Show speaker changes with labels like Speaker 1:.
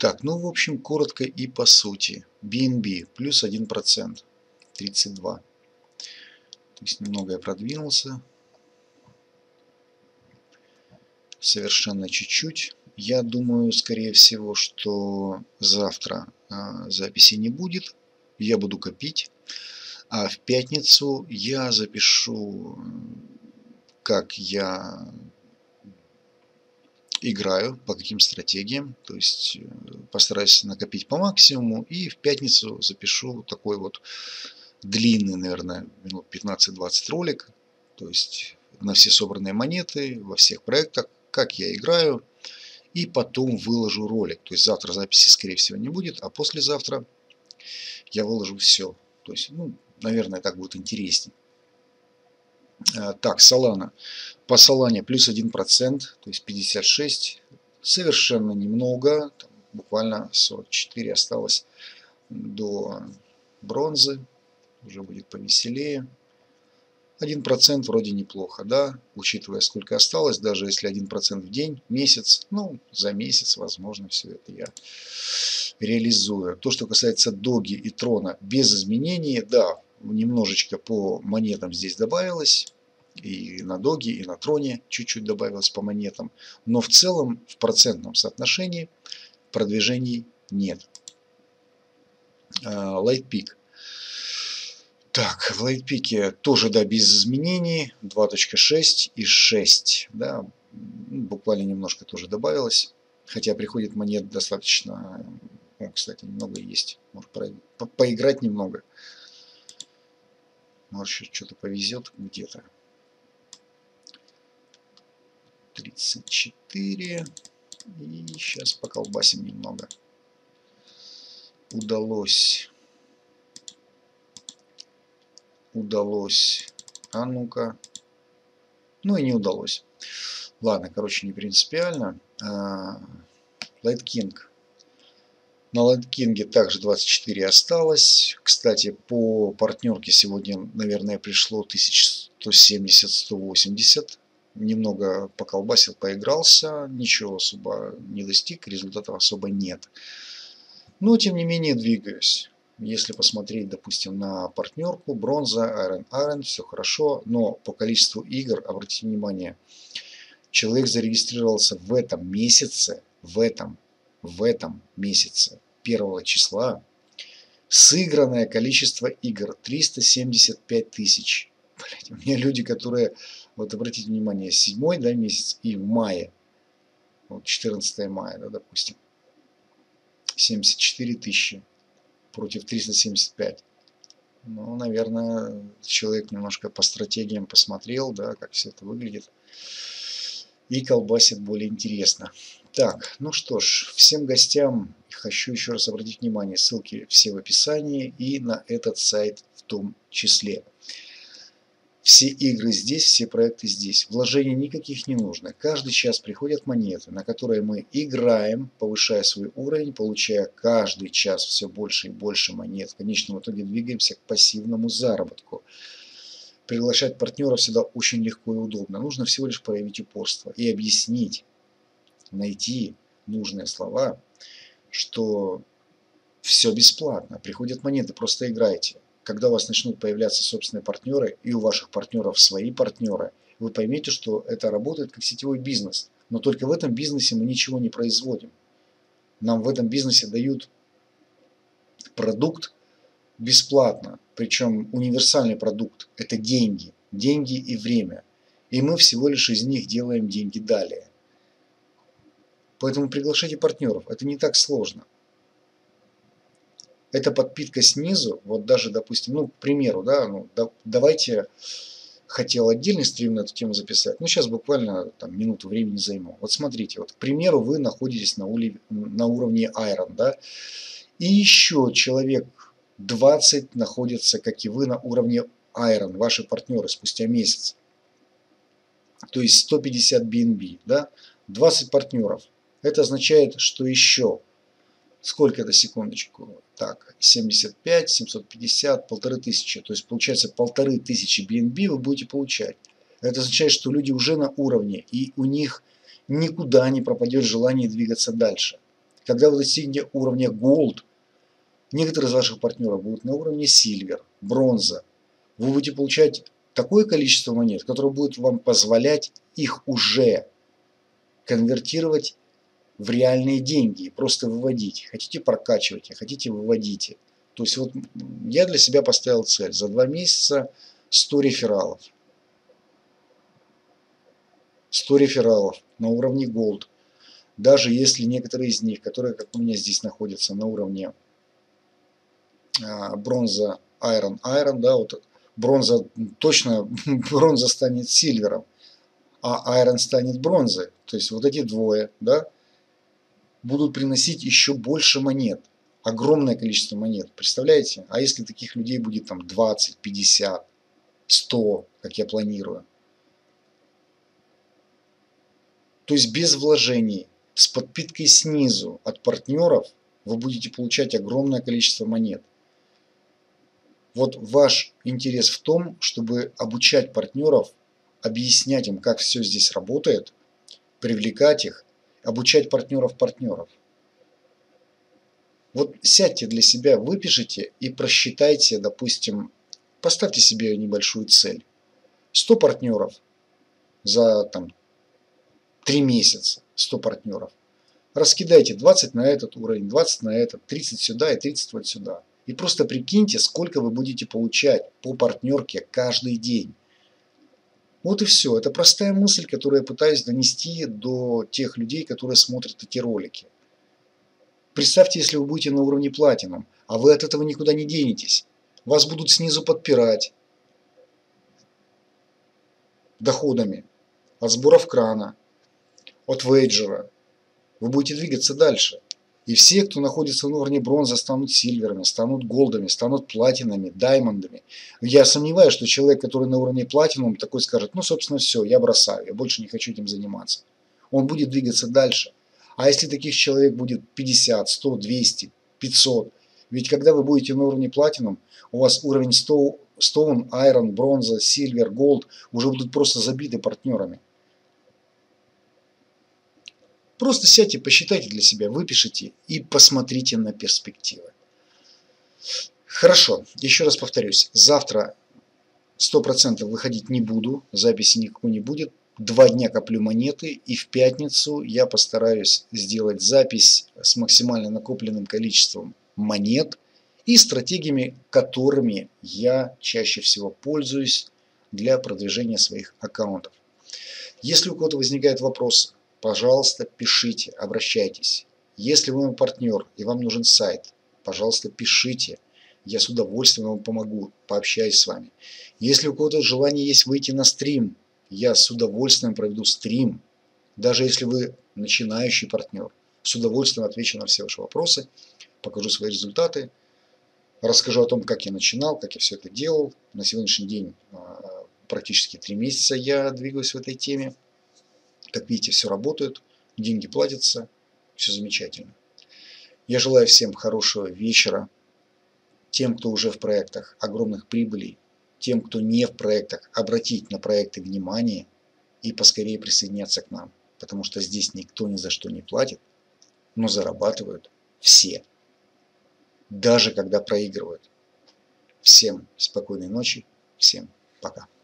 Speaker 1: Так, ну в общем, коротко и по сути. BNB плюс 1%, 32. То есть немного я продвинулся. Совершенно чуть-чуть. Я думаю, скорее всего, что завтра записи не будет. Я буду копить. А в пятницу я запишу, как я играю, по каким стратегиям. То есть постараюсь накопить по максимуму. И в пятницу запишу такой вот длинный, наверное, минут 15-20 ролик. То есть на все собранные монеты, во всех проектах, как я играю. И потом выложу ролик. То есть завтра записи, скорее всего, не будет. А послезавтра я выложу все. То есть, ну, наверное, так будет интереснее. Так, Solana. По Solana плюс 1%, то есть 56. Совершенно немного. Там буквально 44 осталось до бронзы. Уже будет повеселее. 1% вроде неплохо, да, учитывая, сколько осталось, даже если 1% в день, месяц, ну, за месяц, возможно, все это я реализую. То, что касается Доги и Трона, без изменений, да, немножечко по монетам здесь добавилось, и на Доги, и на Троне чуть-чуть добавилось по монетам, но в целом в процентном соотношении продвижений нет. Lightpeak. Так, в лайтпике тоже, да, без изменений, 2.6 и 6, да, буквально немножко тоже добавилось, хотя приходит монет достаточно, кстати, немного есть, может поиграть немного, может еще что-то повезет где-то. 34, и сейчас поколбасим немного. Удалось, а ну-ка, ну и не удалось. Ладно, короче, не принципиально. Light King. На Light King также 24 осталось. Кстати, по партнерке сегодня, наверное, пришло 1170-180. Немного поколбасил, поигрался. Ничего особо не достиг, результатов особо нет. Но, тем не менее, двигаюсь. Если посмотреть, допустим, на партнерку, бронза, Iron, все хорошо. Но по количеству игр, обратите внимание, человек зарегистрировался в этом месяце, в этом месяце 1 числа. Сыгранное количество игр 375 тысяч. Блять, у меня люди, которые, вот обратите внимание, 7-й, да, месяц и в мае, вот 14 мая, да, допустим, 74 тысячи против 375. Ну, наверное, человек немножко по стратегиям посмотрел, да, как все это выглядит. И колбасит более интересно. Так, ну что ж, всем гостям хочу еще раз обратить внимание, ссылки все в описании и на этот сайт в том числе. Все игры здесь, все проекты здесь. Вложений никаких не нужно. Каждый час приходят монеты, на которые мы играем, повышая свой уровень, получая каждый час все больше и больше монет. В конечном итоге двигаемся к пассивному заработку. Приглашать партнеров всегда очень легко и удобно. Нужно всего лишь проявить упорство и объяснить, найти нужные слова, что все бесплатно. Приходят монеты, просто играйте. Когда у вас начнут появляться собственные партнеры и у ваших партнеров свои партнеры, вы поймете, что это работает как сетевой бизнес. Но только в этом бизнесе мы ничего не производим. Нам в этом бизнесе дают продукт бесплатно. Причем универсальный продукт – это деньги. Деньги и время. И мы всего лишь из них делаем деньги далее. Поэтому приглашайте партнеров. Это не так сложно. Это подпитка снизу, вот даже, допустим, ну, к примеру, да, ну, давайте, хотел отдельный стрим на эту тему записать, но сейчас буквально там минуту времени займу. Вот смотрите, вот, к примеру, вы находитесь на уровне Iron, да, и еще человек 20 находится, как и вы, на уровне Iron, ваши партнеры, спустя месяц. То есть 150 BNB, да, 20 партнеров. Это означает, что еще... Сколько это, секундочку? Так, 75, 750, 1500. То есть получается 1500 BNB вы будете получать. Это означает, что люди уже на уровне, и у них никуда не пропадет желание двигаться дальше. Когда вы достигнете уровня Gold, некоторые из ваших партнеров будут на уровне Silver, бронза. Вы будете получать такое количество монет, которое будет вам позволять их уже конвертировать в реальные деньги и просто выводить. Хотите прокачивайте, хотите выводите. То есть вот я для себя поставил цель за 2 месяца 100 рефералов. 100 рефералов на уровне Gold. Даже если некоторые из них, которые, как у меня здесь находятся, на уровне бронза, Iron, да, вот бронза, точно бронза станет сильвером, а Iron станет бронзой. То есть вот эти двое, да, будут приносить еще больше монет. Огромное количество монет. Представляете? А если таких людей будет там 20, 50, 100, как я планирую? То есть без вложений, с подпиткой снизу от партнеров вы будете получать огромное количество монет. Вот ваш интерес в том, чтобы обучать партнеров, объяснять им, как все здесь работает, привлекать их, обучать партнеров. Вот сядьте для себя, выпишите и просчитайте, допустим, поставьте себе небольшую цель. 100 партнеров за там, 3 месяца, 100 партнеров. Раскидайте 20 на этот уровень, 20 на этот, 30 сюда и 30 вот сюда. И просто прикиньте, сколько вы будете получать по партнерке каждый день. Вот и все. Это простая мысль, которую я пытаюсь донести до тех людей, которые смотрят эти ролики. Представьте, если вы будете на уровне платином, а вы от этого никуда не денетесь. Вас будут снизу подпирать доходами от сборов крана, от вейджера. Вы будете двигаться дальше. И все, кто находится на уровне бронзы, станут сильверами, станут голдами, станут платинами, даймондами. Я сомневаюсь, что человек, который на уровне платинум, такой скажет: ну, собственно, все, я бросаю, я больше не хочу этим заниматься. Он будет двигаться дальше. А если таких человек будет 50, 100, 200, 500, ведь когда вы будете на уровне платинум, у вас уровень Stone, Iron, бронза, Silver, Gold уже будут просто забиты партнерами. Просто сядьте, посчитайте для себя, выпишите и посмотрите на перспективы. Хорошо, еще раз повторюсь, завтра 100% выходить не буду, записи никакой не будет. 2 дня коплю монеты, и в пятницу я постараюсь сделать запись с максимально накопленным количеством монет и стратегиями, которыми я чаще всего пользуюсь для продвижения своих аккаунтов. Если у кого-то возникают вопросы, пожалуйста, пишите, обращайтесь. Если вы мой партнер и вам нужен сайт, пожалуйста, пишите. Я с удовольствием вам помогу, пообщаюсь с вами. Если у кого-то желание есть выйти на стрим, я с удовольствием проведу стрим. Даже если вы начинающий партнер, с удовольствием отвечу на все ваши вопросы, покажу свои результаты, расскажу о том, как я начинал, как я все это делал. На сегодняшний день практически 3 месяца я двигаюсь в этой теме. Как видите, все работает, деньги платятся, все замечательно. Я желаю всем хорошего вечера. Тем, кто уже в проектах, огромных прибылей. Тем, кто не в проектах, обратить на проекты внимание и поскорее присоединяться к нам. Потому что здесь никто ни за что не платит, но зарабатывают все. Даже когда проигрывают. Всем спокойной ночи, всем пока.